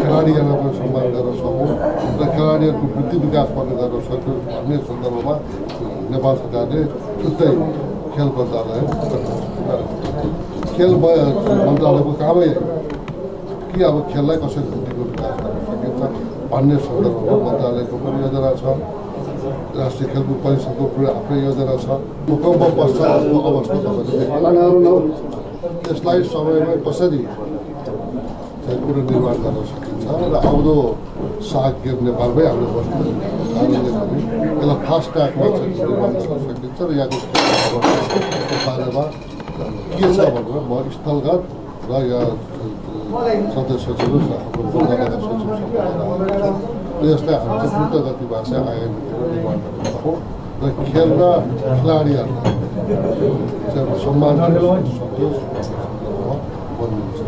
खेलाडीहरूलाई पनि सम्मान गर्न सकौँ र खेलाडीहरूको वृद्धि विकास पनि गर्न सक्छौँ भन्ने सन्दर्भमा नेपाल सरकारले छुट्टै खेल मन्त्रालय खेल मन्त्रालयको कामै कि अब खेललाई कसरी वृद्धिको विकास गर्न सकिन्छ भन्ने सन्दर्भमा मन्त्रालयको पनि योजना छ राष्ट्रिय खेलकुद परिषदको आफ्नै योजना छ भूकम्प पश्चातको अवस्था तपाईँले त्यसलाई समयमै कसरी पुनर्निर्माण गर्न सकिन्छ र आउँदो सागगिर नेपालमै हाम्रो बस्नु कारणले पनि यसलाई फास्ट ट्र्याकमा निर्माण गर्न सकिन्छ र यहाँको बारेमा के छ भनेर म स्थलगत र यहाँ सदस्य सचिव मन्त्रालयका सचिवसँग यसलाई हामी चाहिँ द्रुत गतिमा चाहिँ आगामीतिर निर्माण गर्न सक्छौँ र खेल र खेलाडीहरूलाई सम्मान सन्तोष भन्नुहुन्छ